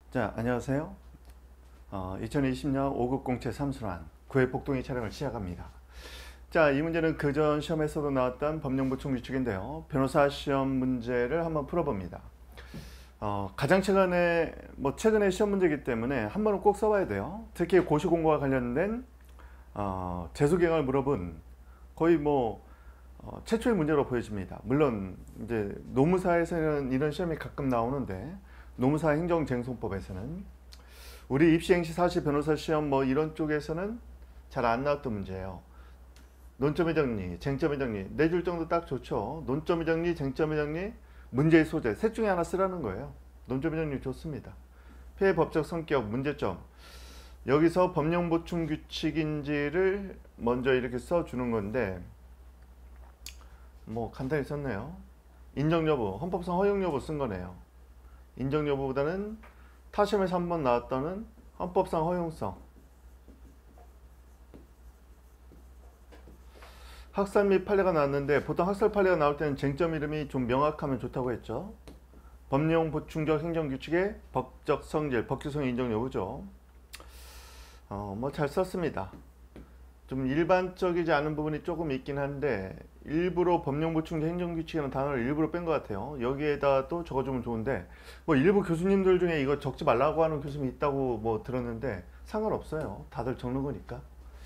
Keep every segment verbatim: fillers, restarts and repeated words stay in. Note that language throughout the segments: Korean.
자, 안녕하세요. 어, 이천이십 년 오 급 공채 삼순환 구 회 복동의 촬영을 시작합니다. 자, 이 문제는 그전 시험에서도 나왔던 법령보충 규칙인데요. 변호사 시험 문제를 한번 풀어봅니다. 어, 가장 최근에 뭐 최근에 시험 문제이기 때문에 한 번은 꼭 써봐야 돼요. 특히 고시공고와 관련된 어, 재수경을 물어본 거의 뭐 어, 최초의 문제로 보여집니다. 물론 이제 노무사에서는 이런 시험이 가끔 나오는데 노무사 행정쟁송법에서는 우리 입시행시 사시 변호사 시험 뭐 이런 쪽에서는 잘 안 나왔던 문제예요. 논점의 정리, 쟁점의 정리 네 줄 정도 딱 좋죠. 논점의 정리, 쟁점의 정리, 문제의 소재 셋 중에 하나 쓰라는 거예요. 논점의 정리 좋습니다. 피해 법적 성격, 문제점 여기서 법령 보충 규칙인지를 먼저 이렇게 써주는 건데 뭐 간단히 썼네요. 인정 여부, 헌법상 허용 여부 쓴 거네요. 인정 여부보다는 타 시험에서 한 번 나왔다는 헌법상 허용성. 학살 및 판례가 나왔는데 보통 학살 판례가 나올 때는 쟁점 이름이 좀 명확하면 좋다고 했죠. 법령 보충적 행정규칙의 법적 성질, 법규성 인정 여부죠. 어, 뭐 잘 썼습니다. 좀 일반적이지 않은 부분이 조금 있긴 한데 일부러 법령 보충 행정규칙이라는 단어를 일부러 뺀 것 같아요. 여기에다 또 적어주면 좋은데 뭐 일부 교수님들 중에 이거 적지 말라고 하는 교수님이 있다고 뭐 들었는데 상관없어요. 다들 적는 거니까.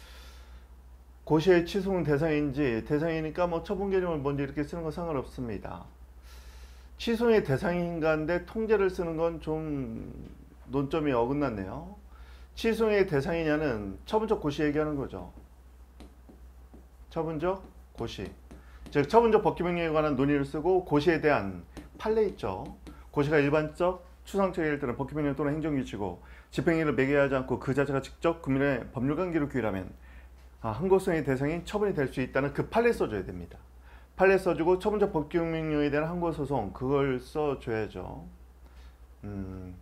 고시의 취소는 대상인지 대상이니까 뭐 처분 개념을 먼저 이렇게 쓰는 건 상관없습니다. 취소의 대상인가인데 통제를 쓰는 건 좀 논점이 어긋났네요. 취소의 대상이냐는 처분적 고시 얘기하는 거죠. 처분적 고시. 즉 처분적 법규명령에 관한 논의를 쓰고 고시에 대한 판례 있죠. 고시가 일반적, 추상적 예를 들어 법규명령 또는 행정규칙이고 집행일을 매개하지 않고 그 자체가 직접 국민의 법률관계로 규율하면 아, 항고성의 대상인 처분이 될 수 있다는 그 판례 써줘야 됩니다. 판례 써주고 처분적 법규명령에 대한 항고소송 그걸 써줘야죠. 음,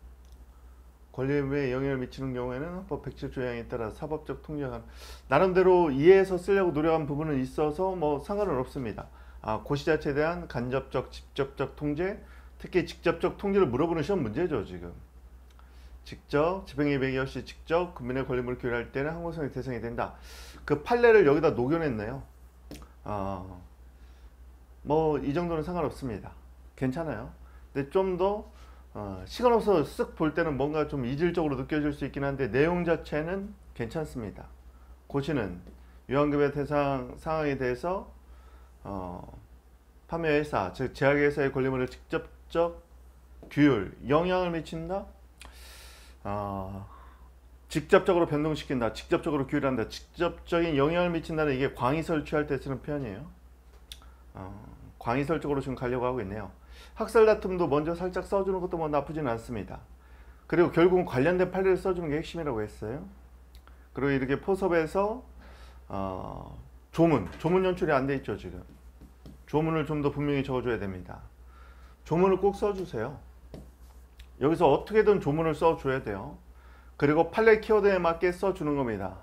권리에 영향을 미치는 경우에는 헌법 백칠 조 조항에 따라 사법적 통제가 나름대로 이해해서 쓰려고 노력한 부분은 있어서 뭐 상관은 없습니다. 아, 고시 자체에 대한 간접적, 직접적 통제, 특히 직접적 통제를 물어보는 시험 문제죠 지금. 직접 집행의 배기 없이 직접 국민의 권리물을 규율할 때는 항고성의 대상이 된다. 그 판례를 여기다 녹여냈네요. 어, 뭐 이 정도는 상관없습니다. 괜찮아요. 근데 좀더 어, 시간 없어서 쓱 볼 때는 뭔가 좀 이질적으로 느껴질 수 있긴 한데 내용 자체는 괜찮습니다. 고시는 유한급여 대상 상황에 대해서 어, 판매회사 즉 제약회사의 권리물을 직접적 규율, 영향을 미친다. 어, 직접적으로 변동시킨다. 직접적으로 규율한다. 직접적인 영향을 미친다는 이게 광의설 취할 때 쓰는 표현이에요. 어, 광의설 쪽으로 지금 가려고 하고 있네요. 학살 다툼도 먼저 살짝 써주는 것도 뭐 나쁘진 않습니다. 그리고 결국은 관련된 판례를 써주는 게 핵심이라고 했어요. 그리고 이렇게 포섭에서 어, 조문, 조문 연출이 안 돼 있죠 지금. 조문을 좀 더 분명히 적어줘야 됩니다. 조문을 꼭 써주세요. 여기서 어떻게든 조문을 써줘야 돼요. 그리고 판례 키워드에 맞게 써주는 겁니다.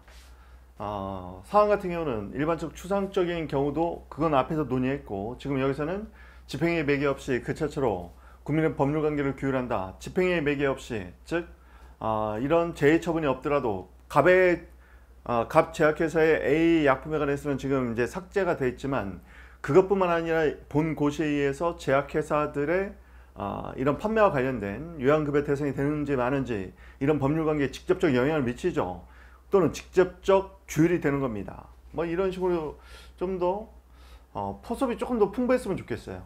어, 사안 같은 경우는 일반적 추상적인 경우도 그건 앞에서 논의했고 지금 여기서는 집행의 매개 없이 그 자체로 국민의 법률관계를 규율한다. 집행의 매개 없이 즉 어, 이런 재해 처분이 없더라도 갑의 어, 갑 제약회사의 A 약품에 관해서는 지금 이제 삭제가 돼 있지만 그것뿐만 아니라 본 고시에 의해서 제약회사들의 어, 이런 판매와 관련된 요양급여 대상이 되는지 마는지 이런 법률관계에 직접적 영향을 미치죠. 또는 직접적 규율이 되는 겁니다. 뭐 이런 식으로 좀 더 어, 포섭이 조금 더 풍부했으면 좋겠어요.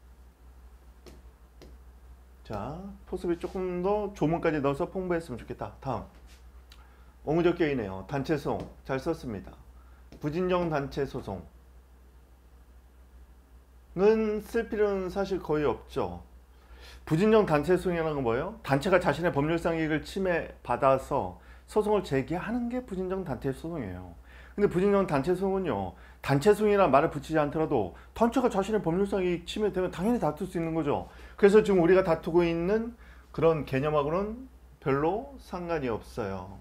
자, 포섭이 조금 더 조문까지 넣어서 풍부했으면 좋겠다. 다음 옹우적 개인이네요. 단체소송 잘 썼습니다. 부진정 단체 소송은 쓸 필요는 사실 거의 없죠. 부진정 단체 소송이라는 건 뭐예요? 단체가 자신의 법률상 이익을 침해받아서 소송을 제기하는 게 부진정 단체 소송이에요. 근데 부진정 단체 소송은요, 단체 소송이라는 말을 붙이지 않더라도 단체가 자신의 법률상 이익 침해되면 당연히 다툴 수 있는 거죠. 그래서 지금 우리가 다투고 있는 그런 개념하고는 별로 상관이 없어요.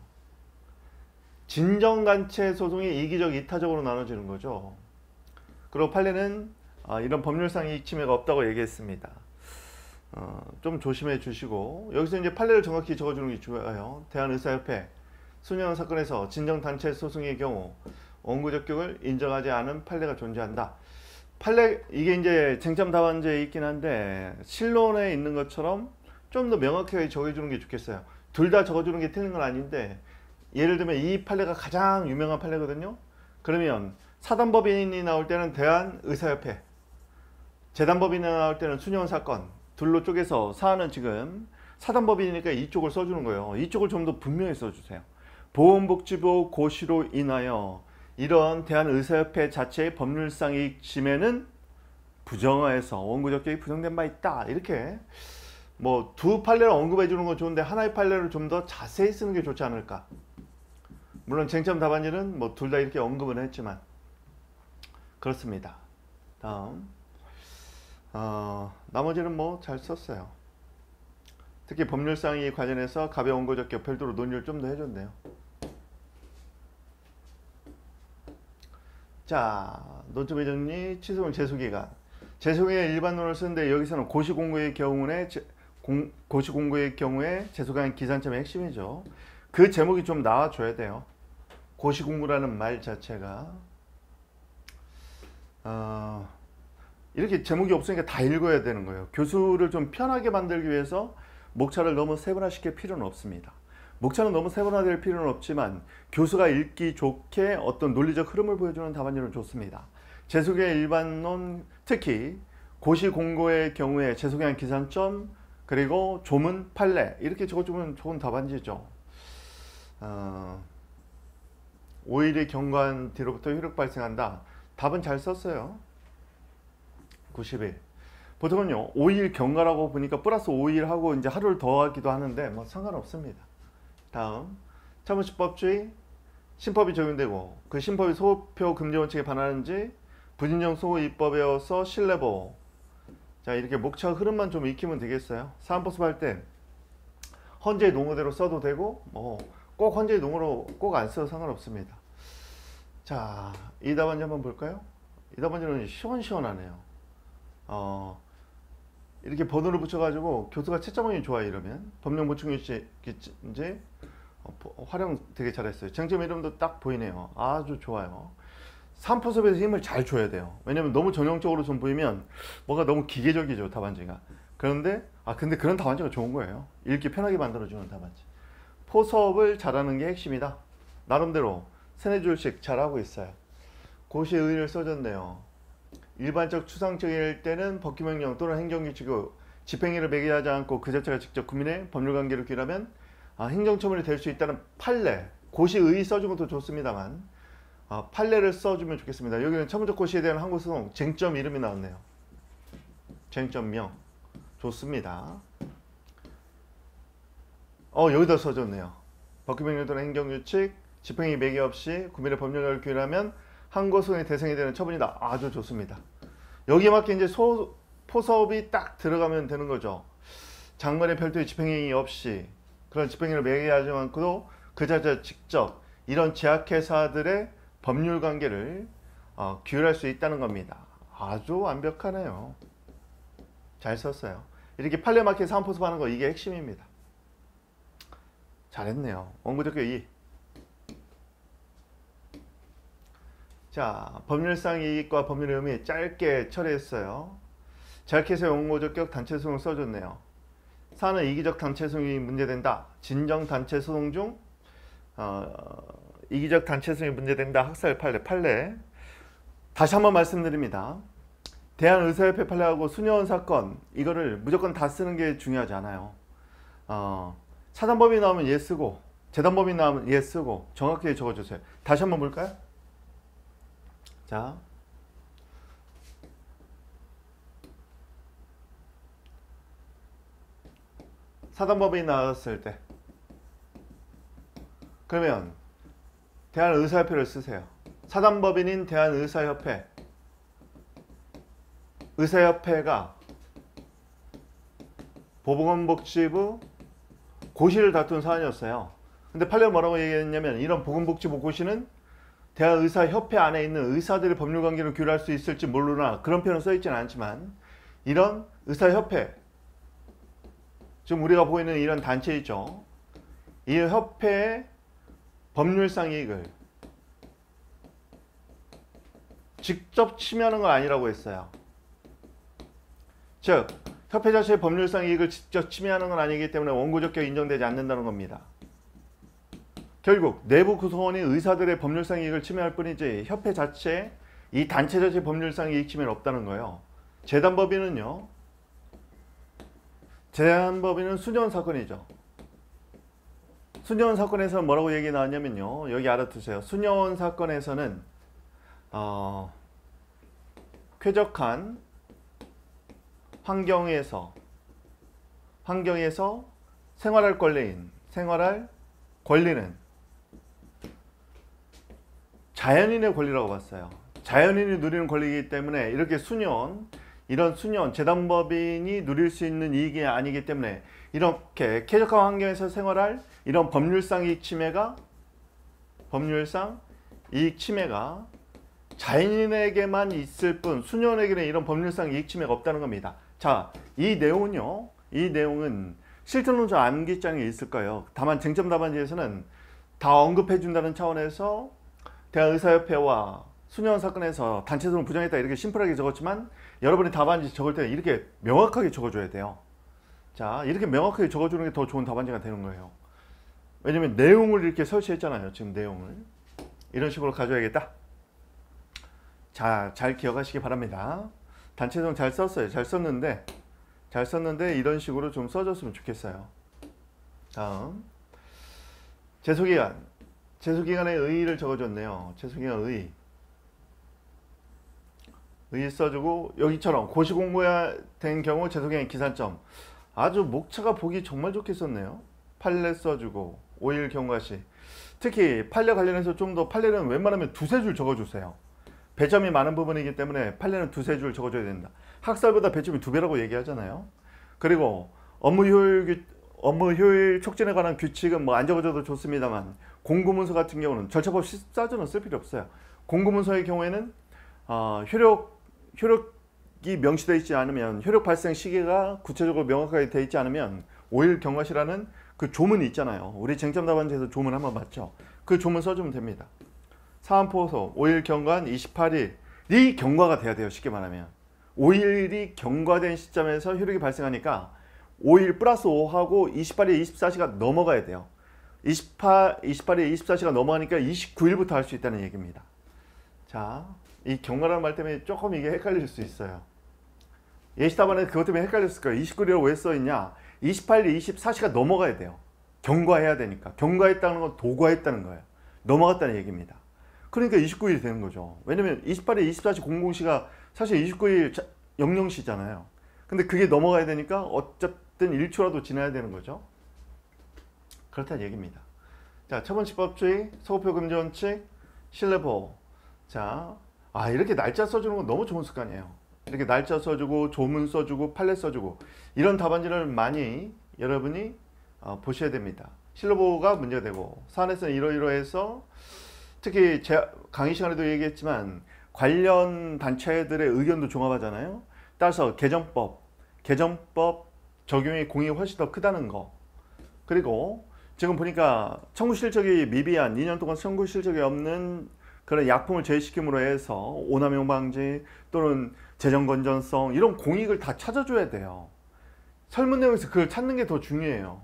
진정단체 소송이 이기적, 이타적으로 나눠지는 거죠. 그리고 판례는 이런 법률상 이익 침해가 없다고 얘기했습니다. 어, 좀 조심해 주시고, 여기서 이제 판례를 정확히 적어주는 게 좋아요. 대한의사협회 수년 사건에서 진정단체 소송의 경우 원고 적격을 인정하지 않은 판례가 존재한다. 판례, 이게 이제 쟁점 답안지에 있긴 한데 실론에 있는 것처럼 좀 더 명확하게 적어주는 게 좋겠어요. 둘 다 적어주는 게 틀린 건 아닌데, 예를 들면 이 판례가 가장 유명한 판례거든요. 그러면 사단법인이 나올 때는 대한의사협회, 재단법인이 나올 때는 수년 사건, 둘로 쪼개서 사안은 지금 사단법인이니까 이쪽을 써주는 거예요. 이쪽을 좀 더 분명히 써주세요. 보건복지부 고시로 인하여 이런 대한의사협회 자체의 법률상 이익 침해는 부정하여서 원고 적격이 부정된 바 있다. 이렇게 뭐 두 판례를 언급해 주는 건 좋은데 하나의 판례를 좀 더 자세히 쓰는 게 좋지 않을까. 물론 쟁점 답안지는 뭐 둘 다 이렇게 언급은 했지만 그렇습니다. 다음 어, 나머지는 뭐 잘 썼어요. 특히 법률상 이 관련해서 가벼운 원고 적격 별도로 논의를 좀 더 해줬네요. 자, 논점의 정리, 취소는 재소기간. 재소기간 일반론을 쓰는데 여기서는 고시공고의 경우에 공, 고시공고의 경우에 재소기간 기산점의 핵심이죠. 그 제목이 좀 나와줘야 돼요. 고시공고라는 말 자체가 어, 이렇게 제목이 없으니까 다 읽어야 되는 거예요. 교수를 좀 편하게 만들기 위해서 목차를 너무 세분화시킬 필요는 없습니다. 목차는 너무 세분화될 필요는 없지만 교수가 읽기 좋게 어떤 논리적 흐름을 보여주는 답안지는 좋습니다. 재소기간 일반론, 특히 고시공고의 경우에 재소기간 기산점, 그리고 조문, 판례 이렇게 적어주면 좋은 답안지죠. 어, 오일이 경과한 뒤로부터 효력 발생한다. 답은 잘 썼어요. 구십일. 보통은요 오일 경과라고 보니까 플러스 오일 하고 이제 하루를 더 하기도 하는데 뭐 상관없습니다. 다음 차문시법주의, 신법이 적용되고 그 신법이 소호표 금지 원칙에 반하는지 부진정 소호 입법에 어서 신뢰보호. 자, 이렇게 목차 흐름만 좀 익히면 되겠어요. 사안법습 할 때 헌재 농어대로 써도 되고 뭐 꼭 헌재 농어로 꼭 안 써도 상관없습니다. 자, 이 답안지 한번 볼까요? 이 답안지는 시원시원하네요. 어, 이렇게 번호를 붙여가지고 교수가 채점하기 좋아. 이러면 법령 보충규칙 이제 어, 활용 되게 잘했어요. 쟁점 이름도 딱 보이네요. 아주 좋아요. 사안법습에서 힘을 잘 줘야 돼요. 왜냐면 너무 전형적으로 좀 보이면 뭐가 너무 기계적이죠, 답안지가. 그런데 아 근데 그런 답안지가 좋은 거예요. 읽기 편하게 만들어주는 답안지. 포섭을 잘하는 게 핵심이다. 나름대로 세네 줄씩 잘하고 있어요. 고시의 의의를 써줬네요. 일반적 추상적일 때는 법규명령 또는 행정규칙의 집행일을 매개하지 않고 그 자체가 직접 국민의 법률관계를 규율하면 아, 행정처분이 될 수 있다는 판례. 고시 의의 써준 것도 좋습니다만 아, 판례를 써주면 좋겠습니다. 여기는 처분적 고시에 대한 항고소송 쟁점 이름이 나왔네요. 쟁점명 좋습니다. 어 여기다 써줬네요. 법규명령 또는 행정규칙 집행이 매개 없이 국민의 법률관계를 규율하면 항고소송의 대상이 되는 처분이다. 아주 좋습니다. 여기에 맞게 이제 소, 포섭이 딱 들어가면 되는 거죠. 장관의 별도의 집행행위 없이 그런 집행행위를 매개하지 않고도 그 자체 직접 이런 제약회사들의 법률관계를 어, 규율할 수 있다는 겁니다. 아주 완벽하네요. 잘 썼어요. 이렇게 판례 맞게 사안포섭하는 거 이게 핵심입니다. 잘했네요. 원고적격 이. 자, 법률상 이익과 법률의 의미 짧게 처리했어요. 제약회사의 원고적격 단체소송을 써줬네요. 사안은 이기적 단체소송이 문제된다. 진정 단체소송 중 어, 이기적 단체소송이 문제된다. 학살 판례, 판례. 다시 한번 말씀드립니다. 대한의사협회 판례하고 수녀원 사건 이거를 무조건 다 쓰는 게 중요하지 않아요. 어, 사단법이 나오면 예 쓰고 재단법이 나오면 예 쓰고 정확하게 적어주세요. 다시 한번 볼까요? 자, 사단법이 나왔을 때 그러면 대한의사협회를 쓰세요. 사단법인인 대한의사협회 의사협회가 보건복지부 고시를 다툰 사안이었어요. 근데 판례가 뭐라고 얘기했냐면 이런 보건복지부 고시는 대한의사협회 안에 있는 의사들의 법률관계를 규율할 수 있을지 모르나 그런 표현은 써있지는 않지만 이런 의사협회 지금 우리가 보이는 이런 단체이죠. 이 협회의 법률상 이익을 직접 침해하는 건 아니라고 했어요. 즉 협회 자체의 법률상 이익을 직접 침해하는 건 아니기 때문에 원고적격 인정되지 않는다는 겁니다. 결국 내부 구성원이 의사들의 법률상 이익을 침해할 뿐이지 협회 자체, 이 단체 자체의 법률상 이익 침해는 없다는 거예요. 재단법인은요. 재단법인은 수년 사건이죠. 수년 사건에서는 뭐라고 얘기 나왔냐면요. 여기 알아두세요. 수년 사건에서는 어, 쾌적한 환경에서 환경에서 생활할 권리인 생활할 권리는 자연인의 권리라고 봤어요. 자연인이 누리는 권리이기 때문에 이렇게 수년 이런 수년 재단법인이 누릴 수 있는 이익이 아니기 때문에 이렇게 쾌적한 환경에서 생활할 이런 법률상 이익 침해가 법률상 이익 침해가 자연인에게만 있을 뿐 수년에게는 이런 법률상 이익 침해가 없다는 겁니다. 자, 이 내용은요. 이 내용은 실존론자 암기장에 있을 거예요. 다만 쟁점 답안지에서는 다 언급해 준다는 차원에서 대한의사협회와 수년 사건에서 단체성을 부정했다 이렇게 심플하게 적었지만 여러분이 답안지 적을 때 이렇게 명확하게 적어줘야 돼요. 자, 이렇게 명확하게 적어주는 게 더 좋은 답안지가 되는 거예요. 왜냐면 내용을 이렇게 설치했잖아요. 지금 내용을 이런 식으로 가져야겠다. 자, 잘 기억하시기 바랍니다. 단체성 잘 썼어요. 잘 썼는데 잘 썼는데 이런 식으로 좀 써줬으면 좋겠어요. 다음 제소기간 제소기간의 의의를 적어줬네요. 제소기간 의의 의의 써주고 여기처럼 고시공고된 경우 제소기간 기산점 아주 목차가 보기 정말 좋게 썼네요. 판례 써주고 오 일 경과시 특히 판례 관련해서 좀 더 판례는 웬만하면 두세 줄 적어주세요. 배점이 많은 부분이기 때문에 판례는 두세 줄 적어줘야 된다. 학살보다 배점이 두 배라고 얘기하잖아요. 그리고 업무 효율, 업무 효율 촉진에 관한 규칙은 뭐 안 적어줘도 좋습니다만 공구문서 같은 경우는 절차법 십사 조는 쓸 필요 없어요. 공구문서의 경우에는 어, 효력, 효력이 명시되어 있지 않으면 효력 발생 시기가 구체적으로 명확하게 되어 있지 않으면 오 일 경과시라는 그 조문이 있잖아요. 우리 쟁점 답안지에서 조문 한번 봤죠. 그 조문 써주면 됩니다. 사안포소 오 일 경과한 이십팔 일이 경과가 돼야 돼요. 쉽게 말하면 오 일이 경과된 시점에서 효력이 발생하니까 오 일 플러스 오하고 이십팔 일 이십사 시가 넘어가야 돼요. 이십팔, 이십팔 일 이십사 시가 넘어가니까 이십구 일부터 할 수 있다는 얘기입니다. 자, 이 경과라는 말 때문에 조금 이게 헷갈릴 수 있어요. 예시답안에 그것 때문에 헷갈렸을 거예요. 이십구 일이라고 왜 써있냐. 이십팔 일 이십사 시가 넘어가야 돼요. 경과해야 되니까. 경과했다는 건 도과했다는 거예요. 넘어갔다는 얘기입니다. 그러니까 이십구 일이 되는 거죠. 왜냐면 이십팔 일 이십사 시 공공시가 사실 이십구 일 영영시잖아요. 근데 그게 넘어가야 되니까 어쨌든 일 초라도 지나야 되는 거죠. 그렇다는 얘기입니다. 자, 첫 번째 법주의, 소급표 금지원칙, 신뢰보호. 자, 아 이렇게 날짜 써주는 건 너무 좋은 습관이에요. 이렇게 날짜 써주고 조문 써주고 판례 써주고 이런 답안지를 많이 여러분이 어, 보셔야 됩니다. 신뢰보호가 문제가 되고 사안에서는 이러이러해서 특히 제 강의 시간에도 얘기했지만 관련 단체들의 의견도 종합하잖아요. 따라서 개정법, 개정법 적용의 공이 훨씬 더 크다는 거. 그리고 지금 보니까 청구 실적이 미비한 이 년 동안 청구 실적이 없는 그런 약품을 제외시킴으로 해서 오남용 방지 또는 재정 건전성 이런 공익을 다 찾아줘야 돼요. 설문 내용에서 그걸 찾는 게 더 중요해요.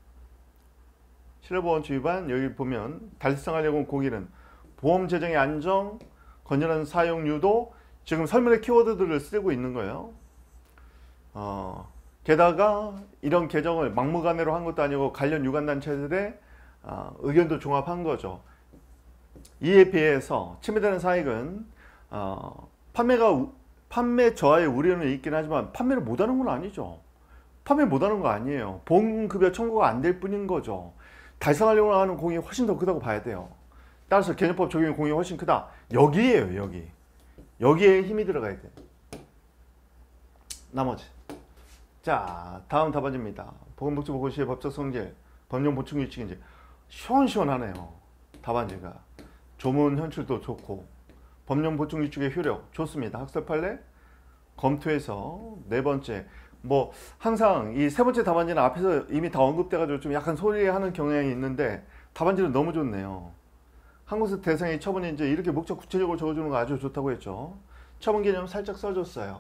신뢰보호원칙 위반 여기 보면 달성하려고 공익은 보험 재정의 안정, 건전한 사용 유도 지금 설문의 키워드들을 쓰고 있는 거예요. 어, 게다가 이런 개정을 막무가내로 한 것도 아니고 관련 유관단체들의 어, 의견도 종합한 거죠. 이에 비해서 침해되는 사익은 어, 판매가 판매 저하의 우려는 있긴 하지만 판매를 못하는 건 아니죠. 판매 못하는 거 아니에요. 보험급여 청구가 안 될 뿐인 거죠. 달성하려고 하는 공이 훨씬 더 크다고 봐야 돼요. 따라서 개정법 적용의 공이 훨씬 크다. 여기에요. 여기. 여기에 힘이 들어가야 돼. 나머지. 자, 다음 답안지입니다. 보건복지보건시의 법적 성질, 법령 보충 규칙인지 시원시원하네요. 답안지가. 조문 현출도 좋고 법령 보충 규칙의 효력 좋습니다. 학설 판례 검토해서 네 번째 뭐 항상 이 세 번째 답안지는 앞에서 이미 다 언급돼가지고 좀 약간 소리하는 경향이 있는데 답안지는 너무 좋네요. 항공사 대상의 처분이 이제 이렇게 목적 구체적으로 적어주는 거 아주 좋다고 했죠. 처분 개념 살짝 써줬어요.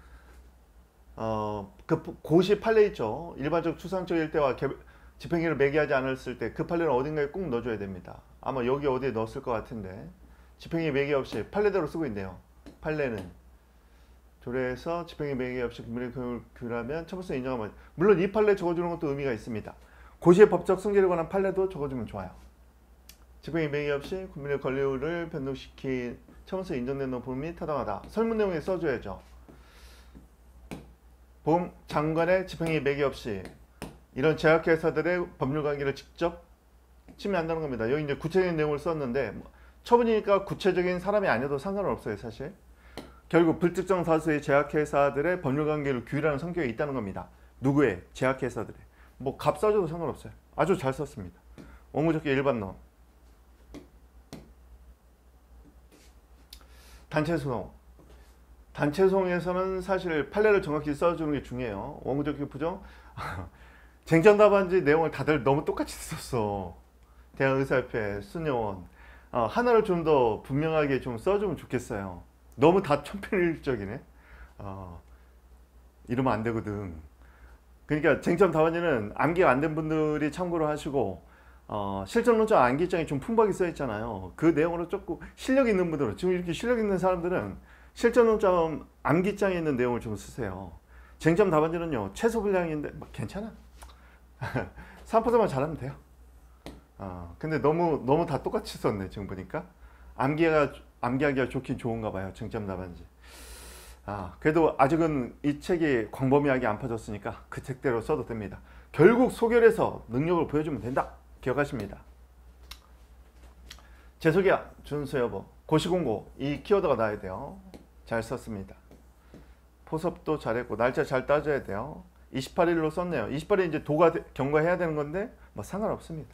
어, 그 고시 판례 있죠. 일반적 추상적 일대와 개, 집행기를 매개하지 않았을 때 그 판례는 어딘가에 꼭 넣어줘야 됩니다. 아마 여기 어디에 넣었을 것 같은데 집행기 매개 없이 판례대로 쓰고 있네요. 판례는 조례에서 집행기 매개 없이 국민의 규율하면 처벌성 인정하면, 물론 이 판례 적어주는 것도 의미가 있습니다. 고시의 법적 승계에 관한 판례도 적어주면 좋아요. 집행기 매개 없이 국민의 권리를 변동시킨 처벌성 인정된 범이 타당하다. 설문 내용에 써줘야죠. 보험 장관의 집행기 매개 없이 이런 제약회사들의 법률 관계를 직접 침해한다는 겁니다. 여기 이제 구체적인 내용을 썼는데 처분이니까 구체적인 사람이 아니어도 상관은 없어요, 사실. 결국 불특정 다수의 제약회사들의 법률 관계를 규율하는 성격이 있다는 겁니다. 누구의? 제약회사들의. 뭐 값 써줘도 상관없어요. 아주 잘 썼습니다. 원고적기 일반론. 단체소송. 단체소송에서는 사실 판례를 정확히 써주는 게 중요해요. 원고적기 부정. 쟁점답안지 내용을 다들 너무 똑같이 썼어. 대한의사협회, 수녀원. 어, 하나를 좀 더 분명하게 좀 써주면 좋겠어요. 너무 다 천편일률적이네. 어, 이러면 안 되거든. 그러니까 쟁점답안지는 암기가 안 된 분들이 참고를 하시고, 어, 실전론적 암기장이 좀 풍부하게 써 있잖아요. 그 내용으로 조금 실력 있는 분들은, 지금 이렇게 실력 있는 사람들은 실전론적 암기장에 있는 내용을 좀 쓰세요. 쟁점답안지는요 최소 분량인데 뭐 괜찮아. 삼 퍼센트만 잘하면 돼요. 어, 근데 너무 너무 다 똑같이 썼네. 지금 보니까 암기가 암기하기가 좋긴 좋은가 봐요. 쟁점답안지. 아, 그래도 아직은 이 책이 광범위하게 안 퍼졌으니까 그 책대로 써도 됩니다. 결국 소결해서 능력을 보여주면 된다. 기억하십니다. 재소기한, 준수 여부, 고시공고, 이 키워드가 나와야 돼요. 잘 썼습니다. 포섭도 잘했고 날짜 잘 따져야 돼요. 이십팔 일로 썼네요. 이십팔 일 이제 도가 경과해야 되는 건데 뭐 상관없습니다.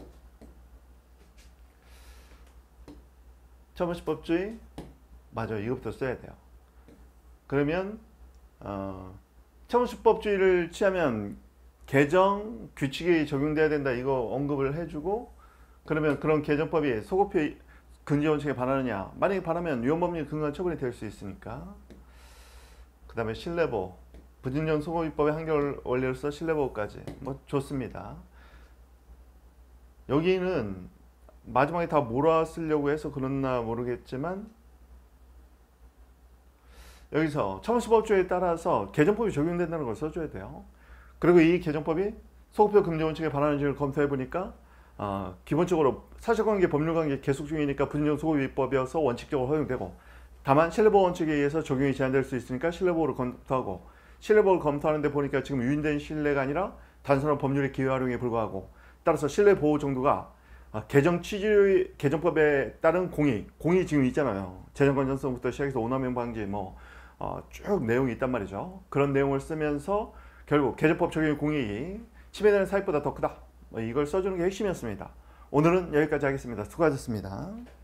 처분시법주의 맞아요. 이것부터 써야 돼요. 그러면 어, 처분시법주의를 취하면 개정 규칙이 적용돼야 된다. 이거 언급을 해주고, 그러면 그런 개정법이 소급표 근저원칙에 반하느냐. 만약에 반하면 위헌법률 근거한 처분이 될 수 있으니까. 그 다음에 신뢰보호, 부진정 소급입법의 한결 원리로서 신뢰보호까지 뭐 좋습니다. 여기는 마지막에 다 몰아쓰려고 해서 그렇나 모르겠지만 여기서 처분시법주의에 따라서 개정법이 적용된다는 걸 써줘야 돼요. 그리고 이 개정법이 소급표 금지원칙에 반하는지를 검토해 보니까 어, 기본적으로 사실관계 법률관계 계속 중이니까 부진정 소급입법이어서 원칙적으로 허용되고, 다만 신뢰보호 원칙에 의해서 적용이 제한될 수 있으니까 신뢰보호를 검토하고, 신뢰보호를 검토하는데 보니까 지금 유인된 신뢰가 아니라 단순한 법률의 기회 활용에 불과하고, 따라서 신뢰보호 정도가 개정 취지, 개정법에 따른 공의, 공의 지금 있잖아요. 재정 건전성부터 시작해서 오남용 방지 뭐 어, 쭉 내용이 있단 말이죠. 그런 내용을 쓰면서 결국 개정법 적용의 공익이 침해되는 사익보다 더 크다. 뭐 이걸 써주는 게 핵심이었습니다. 오늘은 여기까지 하겠습니다. 수고하셨습니다.